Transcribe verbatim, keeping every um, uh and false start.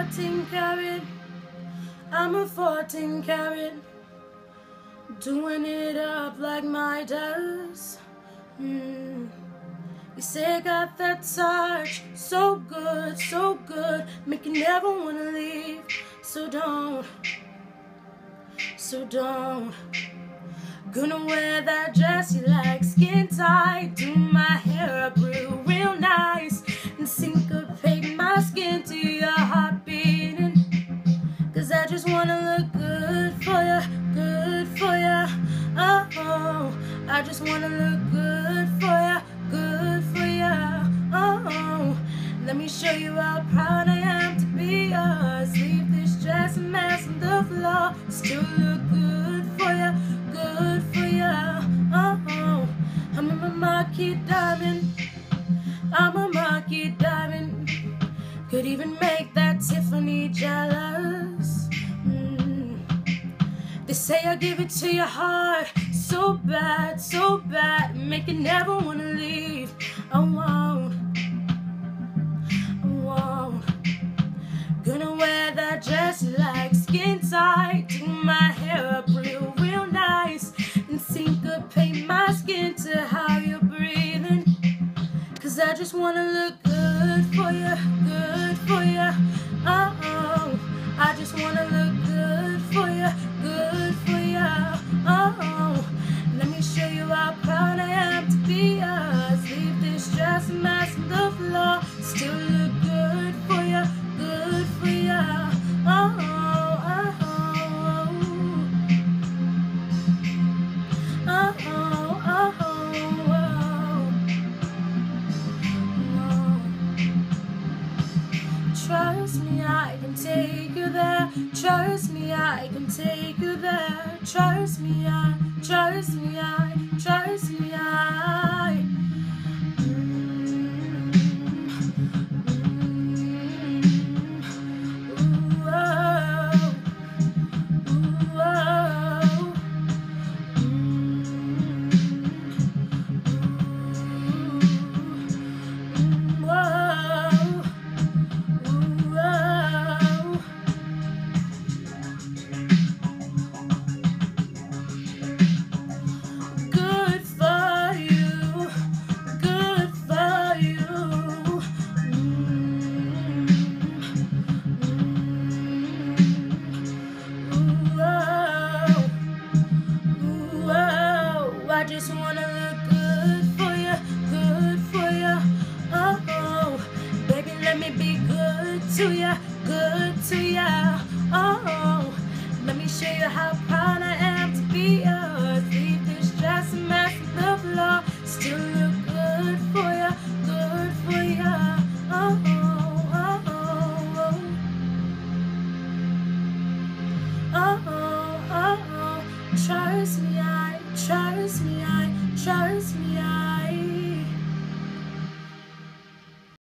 fourteen carat, I'm a fourteen carat, doing it up like my does. Mm. You say I got that touch, so good, so good, make you never wanna leave. So don't, so don't. Gonna wear that dress you like, skin tight, do my hair up real, real nice, and syncopate my skin to your heart beating. Cause I just wanna look good for ya, good for ya. Oh, oh, I just wanna look good for ya, good for ya. Oh, oh, let me show you how proud I am to be yours. Leave this dress a mess on the floor, still look good for ya, good for ya. Oh, oh, I'm a market diamond, I'm a market diamond. Could even make that Tiffany jealous. Mm. They say I give it to your heart, so bad, so bad, make you never wanna leave. I won't, I won't. Gonna wear that dress you like, skin tight, do my hair up real, real nice, and syncopate my skin to how you're breathing. Cause I just wanna look good for you, good for you. Oh, oh, I just wanna look good for you, good for you. Oh, oh, let me show you how proud I am to be yours. Leave this dress a mess on the floor, still look good for you, good for you. Oh, oh, oh, oh, oh, oh, oh. Trust me, I can take you there. Trust me, I can take you there. Trust me, I, trust me, I, trust me, I. Mm, mm, ooh, oh, ooh, oh, mm, ooh, oh. I just wanna look good for you, good for you. Oh, oh, baby, let me be good to you, good to you. Oh, oh, let me show you how proud I am to be yours. Leave this dress a mess on the floor, still look good for you, good for you. Oh, oh, oh, oh, oh, oh, oh, oh. Trust me, I, trust me, I, trust me, I.